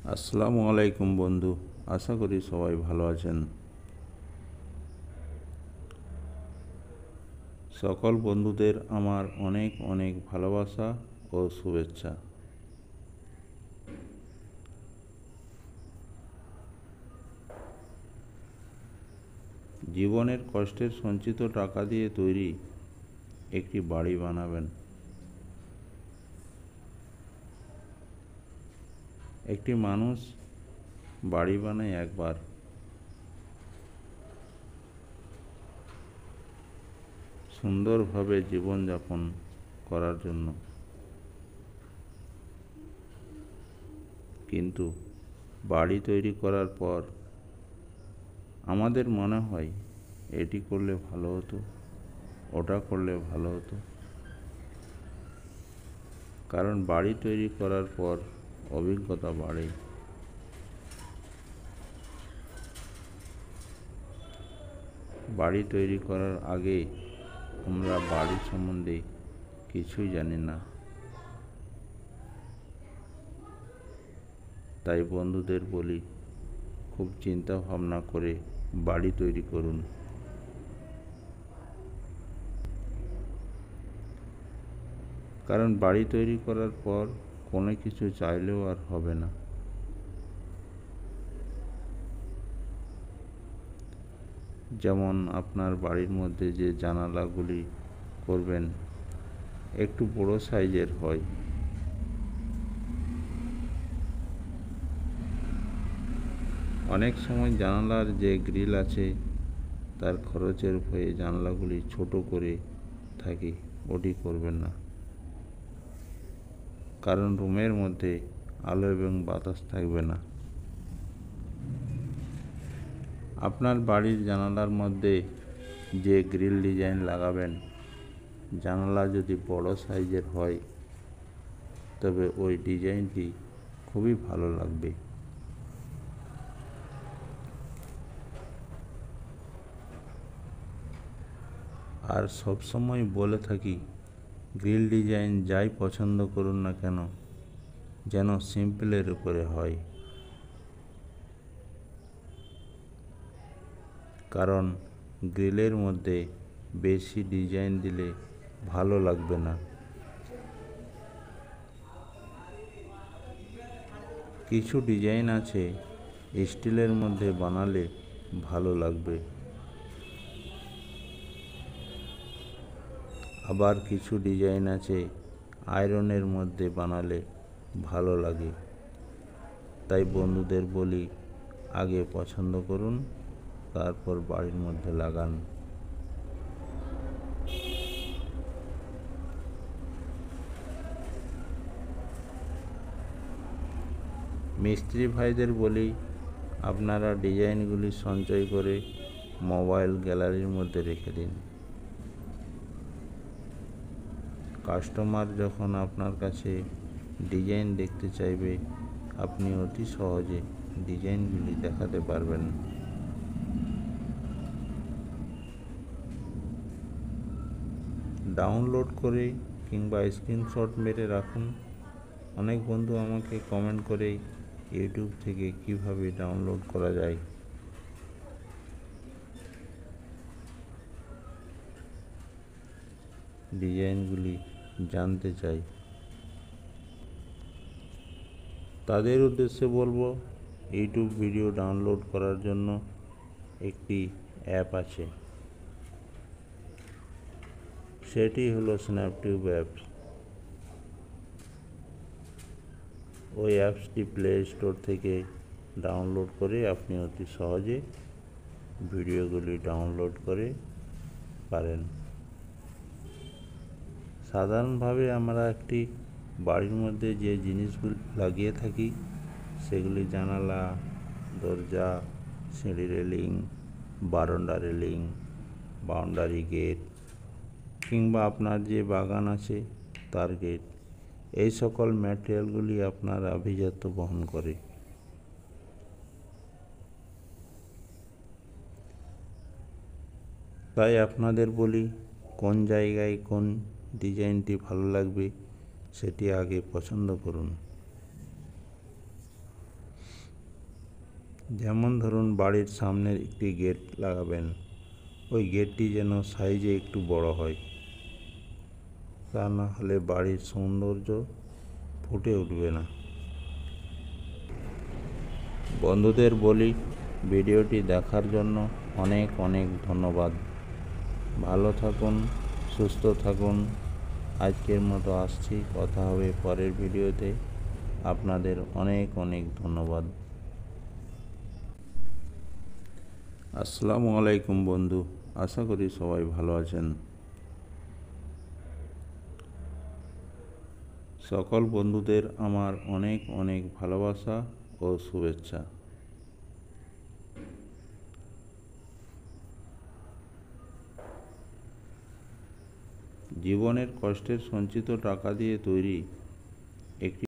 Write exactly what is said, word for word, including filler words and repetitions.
আসসালামু আলাইকুম বন্ধু, আশা করি সবাই ভালো আছেন। সকল বন্ধুদের আমার অনেক অনেক ভালোবাসা ও শুভেচ্ছা। জীবনের কষ্টের সঞ্চিত টাকা দিয়ে তৈরি একটি বাড়ি বানাবেন। একটি মানুষ বাড়ি বানায় একবার, সুন্দরভাবে জীবনযাপন করার জন্য, কিন্তু বাড়ি তৈরি করার পর আমাদের মনে হয় এটি করলে ভালো হতো, ওটা করলে ভালো হতো। কারণ বাড়ি তৈরি করার পর অভিজ্ঞতা বাড়ে। বাড়ি তৈরি করার আগে আমরা বাড়ি সম্বন্ধে কিছুই জানি না। তাই বন্ধুদের বলি, খুব চিন্তা ভাবনা করে বাড়ি তৈরি করুন। কারণ বাড়ি তৈরি করার পর কোনো কিছু চাইলেও আর হবে না। যেমন আপনার বাড়ির মধ্যে যে জানালাগুলি করবেন একটু বড় সাইজের হয়। অনেক সময় জানালার যে গ্রিল আছে তার খরচের ভয়ে জানালাগুলি ছোট করে থাকি, ওটি করবেন না। কারণ রুমের মধ্যে আলো এবং বাতাস থাকবে না। আপনার বাড়ির জানালার মধ্যে যে গ্রিল ডিজাইন লাগাবেন, জানালা যদি বড় সাইজের হয় তবে ওই ডিজাইনটি খুবই ভালো লাগবে। আর সবসময় বলে থাকি, গ্রিল ডিজাইন যাই পছন্দ করুন না কেন, যেন সিম্পলের উপরে হয়। কারণ গ্রিলের মধ্যে বেশি ডিজাইন দিলে ভালো লাগবে না। কিছু ডিজাইন আছে স্টিলের মধ্যে বানালে ভালো লাগবে, আবার কিছু ডিজাইন আছে আয়রনের মধ্যে বানালে ভালো লাগে। তাই বন্ধুদের বলি, আগে পছন্দ করুন, তারপর বাড়ির মধ্যে লাগান। মিস্ত্রি ভাইদের বলি, আপনারা ডিজাইনগুলি সঞ্চয় করে মোবাইল গ্যালারির মধ্যে রেখে দিন। কাস্টমার যখন আপনার কাছে ডিজাইন দেখতে চাইবে, আপনি অতি সহজে ডিজাইনগুলি দেখাতে পারবেন। ডাউনলোড করে কিংবা স্ক্রিনশট মেরে রাখুন। অনেক বন্ধু আমাকে কমেন্ট করে ইউটিউব থেকে কিভাবে ডাউনলোড করা যায় ডিজাইনগুলি জানতে চাই। তাদের উদ্দেশ্যে বলবো, ইউটিউব ভিডিও ডাউনলোড করার জন্য একটি অ্যাপ আছে, সেটি হলো স্ন্যাপটিউব অ্যাপস। ওই অ্যাপসটি প্লে স্টোর থেকে ডাউনলোড করে আপনি অতি সহজে ভিডিওগুলি ডাউনলোড করে পারেন। সাধারণভাবে আমরা একটি বাড়ির মধ্যে যে জিনিসগুলি লাগিয়ে থাকি সেগুলি জানালা, দরজা, সিঁড়ি রেলিং, বারান্দা রেলিং, বাউন্ডারি গেট, কিংবা আপনার যে বাগান আছে তার গেট, এই সকল ম্যাটেরিয়ালগুলি আপনার আভিজাত্য বহন করে। তাই আপনাদের বলি, কোন জায়গায় কোন ডিজাইনটি ভালো লাগবে সেটি আগে পছন্দ করুন। যেমন ধরুন বাড়ির সামনের একটি গেট লাগাবেন, ওই গেটটি যেন সাইজে একটু বড় হয়, তা না হলে বাড়ির সৌন্দর্য ফুটে উঠবে না। বন্ধুদের বলি, ভিডিওটি দেখার জন্য অনেক অনেক ধন্যবাদ। ভালো থাকুন, সুস্থ থাকুন। আজকের মতো আসছি, কথা হবে পরের ভিডিওতে। আপনাদের অনেক অনেক ধন্যবাদ। আসসালামু আলাইকুম বন্ধু, আশা করি সবাই ভালো আছেন। সকল বন্ধুদের আমার অনেক অনেক ভালোবাসা ও শুভেচ্ছা। জীবনের কষ্টের সঞ্চিত টাকা দিয়ে তৈরি একটি